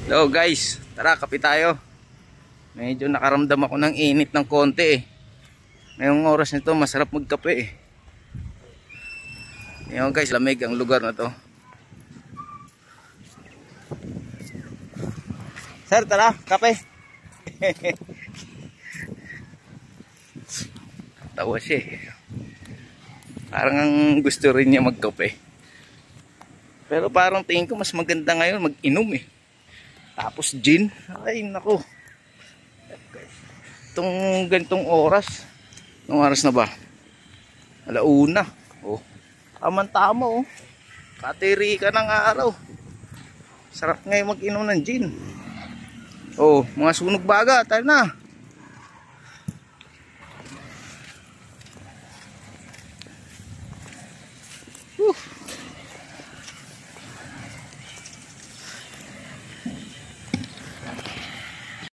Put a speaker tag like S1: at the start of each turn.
S1: Hello guys, tara kape tayo. Medyo nakaramdam ako ng init ng konti eh. Ngayong oras nito masarap magkape eh. Ngayon guys, lamig ang lugar na to. Sir, tara, kape. Tawa siya eh. Parang ang gusto rin niya magkape. Pero parang tingin ko mas maganda ngayon mag-inom eh. Tapos gin. Ay nako. Itong ganitong oras. Anong oras na ba? Alauna. Oh. Tama oh. Katiri ka ng araw. Sarap ngayon mag-inom ng gin. Oh, mga sunog baga. Tayo na.